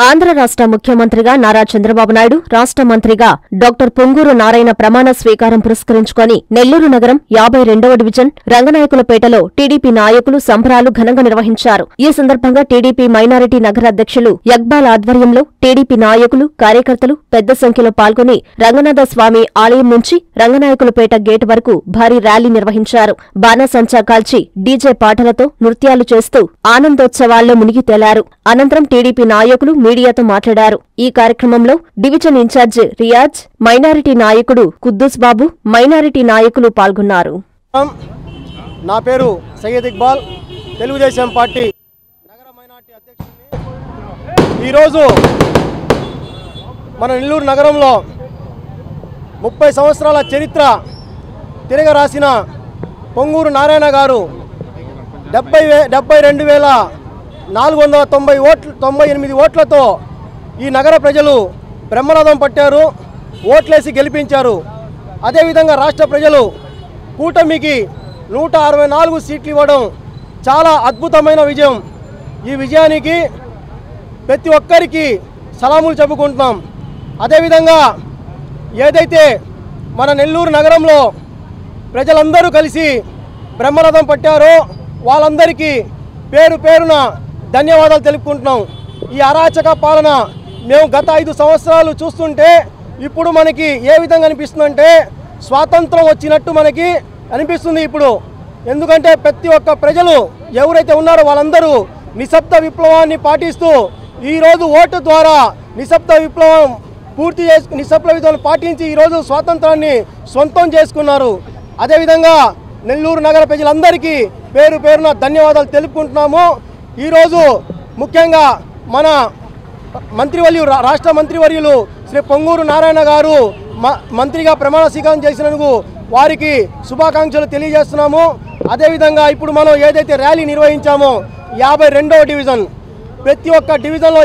ఆంధ్ర రాష్ట్ర ముఖ్యమంత్రిగా నారా చంద్రబాబు నాయుడు, రాష్ట్ర మంత్రిగా డాక్టర్ పొంగూరు నారాయణ ప్రమాణ స్వీకారం పురస్కరించుకొని నెల్లూరు నగరం 52వ డివిజన్ రంగనాయకులపేటలో టీడీపీ నాయకులు సంబరాలు ఘనంగా నిర్వహించారు. ఈ సందర్భంగా టీడీపీ మైనారిటీ నగర అధ్యక్షులు యక్బాల్ ఆధ్వర్యంలో టీడీపీ నాయకులు, కార్యకర్తలు పెద్ద సంఖ్యలో పాల్గొని రంగనాథ స్వామి ఆలయం నుంచి రంగనాయకులపేట గేటు వరకు భారీ ర్యాలీ నిర్వహించారు. బాణాసంచా కాల్చి డీజే పాటలతో నృత్యాలు చేస్తూ ఆనందోత్సవాల్లో మునిగి తేలారు. అనంతరం టీడీపీ నాయకులు మీడియాతో మాట్లాడారు. ఈ కార్యక్రమంలో డివిజన్ ఇన్ఛార్జ్ రియాజ్, మైనారిటీ నాయకుడు కుద్దూస్ బాబు, మైనారిటీ నాయకులు పాల్గొన్నారు. నా పేరు సయ్యద్ ఇక్బాల్, తెలుగుదేశం పార్టీ నగర మైనారిటీ అధ్యక్షుడిని. ఈరోజు మన నెల్లూరు నగరంలో 30 సంవత్సరాల చరిత్ర తిరగరాసిన పొంగూరు నారాయణ గారు 72,498 ఓట్లతో ఈ నగర ప్రజలు బ్రహ్మరథం పట్టారు, ఓట్లేసి గెలిపించారు. అదేవిధంగా రాష్ట్ర ప్రజలు కూటమికి 164 సీట్లు ఇవ్వడం చాలా అద్భుతమైన విజయం. ఈ విజయానికి ప్రతి ఒక్కరికి సలాములు చెప్పుకుంటున్నాం. అదేవిధంగా ఏదైతే మన నెల్లూరు నగరంలో ప్రజలందరూ కలిసి బ్రహ్మరథం పట్టారో వాళ్ళందరికీ పేరు పేరున ధన్యవాదాలు తెలుపుకుంటున్నాం. ఈ అరాచక పాలన మేము గత 5 సంవత్సరాలు చూస్తుంటే ఇప్పుడు మనకి ఏ విధంగా అనిపిస్తుందంటే స్వాతంత్రం వచ్చినట్టు మనకి అనిపిస్తుంది ఇప్పుడు. ఎందుకంటే ప్రతి ఒక్క ప్రజలు ఎవరైతే ఉన్నారో వాళ్ళందరూ నిశ్శబ్ద విప్లవాన్ని పాటిస్తూ ఈరోజు ఓటు ద్వారా నిశ్శబ్ద విప్లవం నిశ్శబ్ద విప్లవం పాటించి ఈరోజు స్వాతంత్రాన్ని సొంతం చేసుకున్నారు. అదేవిధంగా నెల్లూరు నగర ప్రజలందరికీ పేరు పేరున ధన్యవాదాలు తెలుపుకుంటున్నాము. ఈరోజు ముఖ్యంగా మన రాష్ట్ర మంత్రివర్యులు శ్రీ పొంగూరు నారాయణ గారు మంత్రిగా ప్రమాణ స్వీకారం చేసినందుకు వారికి శుభాకాంక్షలు తెలియజేస్తున్నాము. అదేవిధంగా ఇప్పుడు మనం ఏదైతే ర్యాలీ నిర్వహించామో 52వ డివిజన్, ప్రతి ఒక్క డివిజన్లో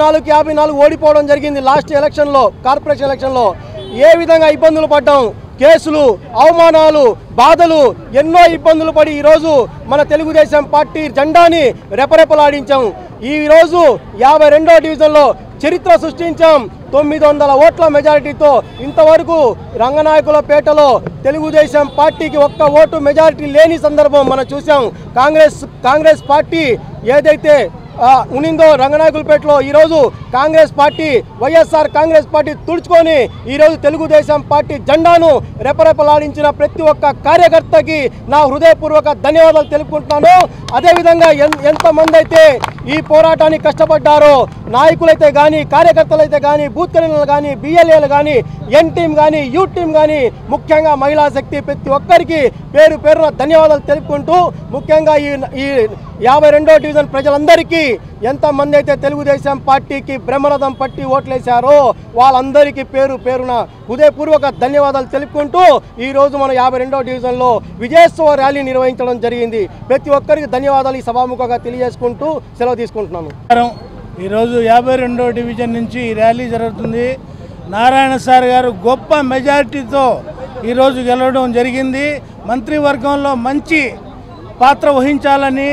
54 ఓడిపోవడం జరిగింది. లాస్ట్ ఎలక్షన్లో, కార్పొరేషన్ ఎలక్షన్లో ఏ విధంగా ఇబ్బందులు పడ్డాం, కేసులు, అవమానాలు, బాధలు, ఎన్నో ఇబ్బందులు పడి ఈరోజు మన తెలుగుదేశం పార్టీ జెండాని రెపరెపలాడించాం. ఈరోజు 52వ డివిజన్లో చరిత్ర సృష్టించాం. 900 ఓట్ల మెజారిటీతో ఇంతవరకు రంగనాయకులపేటలో తెలుగుదేశం పార్టీకి ఒక్క ఓటు మెజారిటీ లేని సందర్భం మనం చూసాం. కాంగ్రెస్ పార్టీ ఏదైతే ఉనిందో రంగనాయకులపేటలో ఈరోజు Congress party, YSR Congress party తుడుచుకొని ఈరోజు తెలుగుదేశం పార్టీ జెండాను రెపరెపలాడించిన ప్రతి ఒక్క కార్యకర్తకి నా హృదయపూర్వక ధన్యవాదాలు తెలుపుకుంటున్నాను. అదేవిధంగా ఎంతమంది అయితే ఈ పోరాటానికి కష్టపడ్డారో, నాయకులైతే కానీ, కార్యకర్తలైతే కానీ, బూత్ కన్వీనర్లు కానీ, బిఎల్ఏలు కానీ, ఎన్ టీం కానీ, యూ టీం కానీ, ముఖ్యంగా మహిళా శక్తి ప్రతి ఒక్కరికి పేరు పేరున ధన్యవాదాలు తెలుపుకుంటూ ముఖ్యంగా ఈ 52వ డివిజన్ ప్రజలందరికీ ఎంతమంది అయితే తెలుగుదేశం పార్టీకి బ్రహ్మరథం పట్టి ఓట్లేశారో వాళ్ళందరికీ పేరు పేరున హృదయపూర్వక ధన్యవాదాలు తెలుపుకుంటూ ఈరోజు మన 52వ డివిజన్లో విజయోత్సవ ర్యాలీ నిర్వహించడం జరిగింది. ప్రతి ఒక్కరికి ధన్యవాదాలు ఈ సభాముఖంగా తెలియజేసుకుంటూ సెలవు తీసుకుంటున్నాను. ఈరోజు 52వ డివిజన్ నుంచి ఈ ర్యాలీ జరుగుతుంది. నారాయణ సార్ గారు గొప్ప మెజారిటీతో ఈరోజు గెలవడం జరిగింది. మంత్రివర్గంలో మంచి పాత్ర వహించాలని,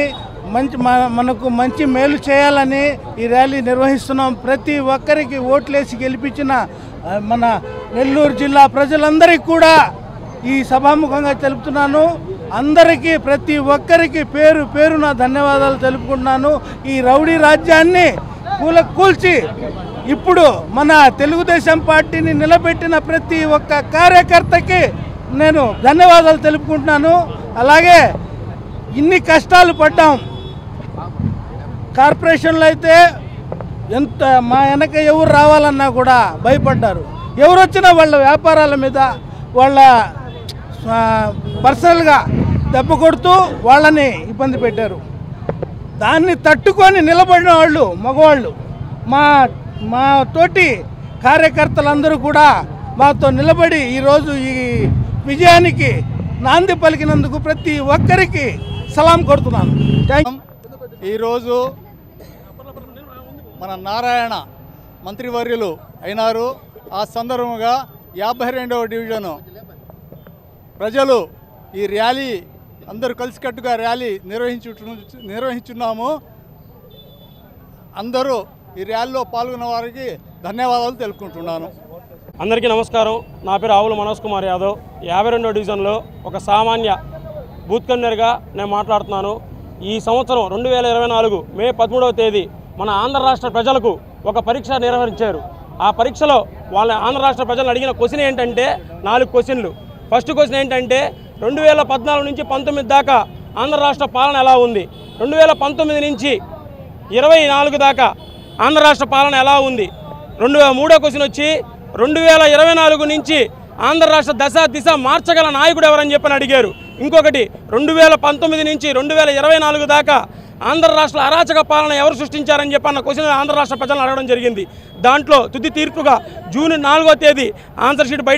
మనకు మంచి మేలు చేయాలని ఈ ర్యాలీ నిర్వహిస్తున్నాం. ప్రతి ఒక్కరికి ఓట్లేసి గెలిపించిన మన నెల్లూరు జిల్లా ప్రజలందరికీ కూడా ఈ సభాముఖంగా తెలుపుతున్నాను. అందరికీ, ప్రతి ఒక్కరికి పేరు పేరున ధన్యవాదాలు తెలుపుకుంటున్నాను. ఈ రౌడీ రాజ్యాన్ని కూల్చి ఇప్పుడు మన తెలుగుదేశం పార్టీని నిలబెట్టిన ప్రతి ఒక్క కార్యకర్తకి నేను ధన్యవాదాలు తెలుపుకుంటున్నాను. అలాగే ఇన్ని కష్టాలు పడ్డాం. కార్పొరేషన్లో అయితే ఎంత మా వెనక ఎవరు రావాలన్నా కూడా భయపడ్డారు. ఎవరు వచ్చినా వాళ్ళ వ్యాపారాల మీద, వాళ్ళ పర్సనల్గా దెబ్బ కొడుతూ వాళ్ళని ఇబ్బంది పెట్టారు. దాన్ని తట్టుకొని నిలబడిన వాళ్ళు మగవాళ్ళు, మా తోటి కార్యకర్తలందరూ కూడా మాతో నిలబడి ఈరోజు ఈ విజయానికి నాంది పలికినందుకు ప్రతి ఒక్కరికి సలాం కొడుతున్నాను. ఈరోజు మన నారాయణ మంత్రివర్యులు అయినారు. ఆ సందర్భంగా 52వ డివిజను ప్రజలు ఈ ర్యాలీ అందరూ కలిసికట్టుగా ర్యాలీ నిర్వహించున్నాము. అందరూ ఈ ర్యాలీలో పాల్గొన్న వారికి ధన్యవాదాలు తెలుపుకుంటున్నాను. అందరికీ నమస్కారం. నా పేరు ఆవుల మనోజ్ కుమార్ యాదవ్. 52వ డివిజన్లో ఒక సామాన్య బూత్ కన్వీనర్గా నేను మాట్లాడుతున్నాను. ఈ సంవత్సరం 2024 మే 13వ తేదీ మన ఆంధ్ర రాష్ట్ర ప్రజలకు ఒక పరీక్ష నిర్వహించారు. ఆ పరీక్షలో వాళ్ళ ఆంధ్ర రాష్ట్ర ప్రజలను అడిగిన క్వశ్చన్ ఏంటంటే 4 క్వశ్చన్లు. ఫస్ట్ క్వశ్చన్ ఏంటంటే 2014 నుంచి 19 దాకా ఆంధ్ర రాష్ట్ర పాలన ఎలా ఉంది, 2019 నుంచి 24 దాకా ఆంధ్ర రాష్ట్ర పాలన ఎలా ఉంది. మూడో క్వశ్చన్ వచ్చి 2024 నుంచి ఆంధ్ర రాష్ట్ర దశ దిశ మార్చగల నాయకుడు ఎవరని చెప్పని అడిగారు. ఇంకొకటి 2019 నుంచి 2024 దాకా ఆంధ్ర రాష్ట్ర అరాచక పాలన ఎవరు సృష్టించారని చెప్పన్న క్వశ్చన్ ఆంధ్ర రాష్ట్ర ప్రజలను అడగడం జరిగింది. దాంట్లో తుది తీర్పుగా జూన్ 4వ తేదీ ఆన్సర్ షీట్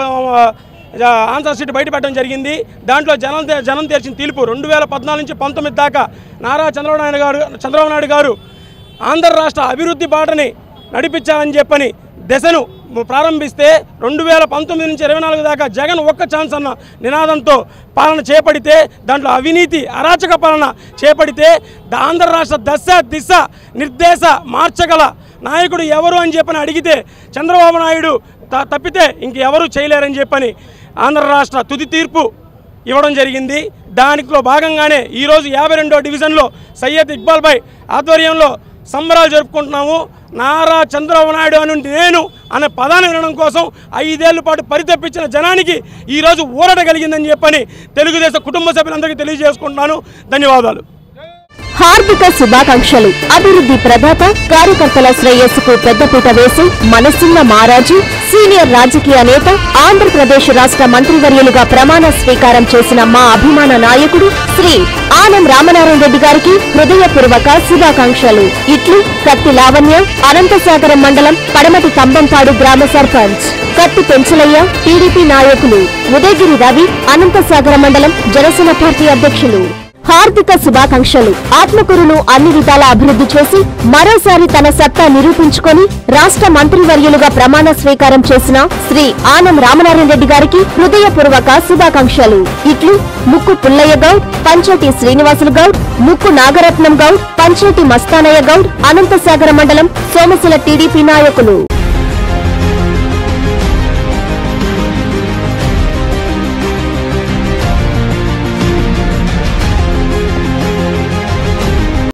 బయటపెట్టడం జరిగింది. దాంట్లో జనం తెరిచిన తీర్పు 2014 నుంచి 19 దాకా నారా చంద్రబాబు నాయుడు గారు ఆంధ్ర రాష్ట్ర అభివృద్ధి బాటని నడిపించాలని చెప్పని దశను ప్రారంభిస్తే 2019 నుంచి 24 దాకా జగన్ ఒక్క ఛాన్స్ అన్న నినాదంతో పాలన చేపడితే, దాంట్లో అవినీతి అరాచక పాలన చేపడితే ఆంధ్ర రాష్ట్ర దశ దిశ నిర్దేశ మార్చగల నాయకుడు ఎవరు అని చెప్పని అడిగితే చంద్రబాబు నాయుడు తప్పితే ఇంకెవరూ చేయలేరని చెప్పని ఆంధ్ర రాష్ట్ర తుది తీర్పు ఇవ్వడం జరిగింది. దానిలో భాగంగానే ఈరోజు 52వ డివిజన్లో సయ్యద్ ఇక్బాల్ భాయ్ ఆధ్వర్యంలో సంబరాలు జరుపుకుంటున్నాము. నారా చంద్రబాబు నాయుడు అని నేను అనే పదాన్ని వినడం కోసం 5 ఏళ్ల పాటు పరితపించిన జనానికి ఈరోజు ఊరట కలిగిందని చెప్పని తెలుగుదేశం కుటుంబ సభ్యులందరికీ తెలియజేసుకుంటున్నాను. ధన్యవాదాలు. హార్దిక శుభాకాంక్షలు. అభివృద్ధి ప్రదాత, కార్యకర్తల శ్రేయస్సుకు పెద్దపీట వేసి మనసున్న మారాజు, సీనియర్ రాజకీయ నేత, ఆంధ్రప్రదేశ్ రాష్ట్ర మంత్రివర్యులుగా ప్రమాణ స్వీకారం చేసిన మా అభిమాన నాయకుడు శ్రీ ఆనం రామనారాయణ రెడ్డి గారికి హృదయపూర్వక శుభాకాంక్షలు. ఇట్లు కత్తి లావణ్య, అనంతసాగరం మండలం పడమటి కంబంపాడు గ్రామ సర్పంచ్. కత్తి పెంచలయ్య, టీడీపీ నాయకులు. ఉదయగిరి రవి, అనంతసాగర మండలం జనసేన పార్టీ అధ్యక్షులు. హార్దిక శుభాకాంక్షలు. ఆత్మకూరును అన్ని విధాల అభివృద్ధి చేసి మరోసారి తన సత్తా నిరూపించుకొని రాష్ట్ర మంత్రివర్యులుగా ప్రమాణ స్వీకారం చేసిన శ్రీ ఆనం రామనారాయణ రెడ్డి గారికి హృదయపూర్వక శుభాకాంక్షలు. ఇట్లు ముక్కు పుల్లయ్య గౌడ్, పంచాటి శ్రీనివాసులు గౌడ్, ముక్కు నాగరత్నం గౌడ్, పంచాటి మస్తానయ్య గౌడ్, అనంతసాగర మండలం సోమశిల టీడీపీ నాయకులు.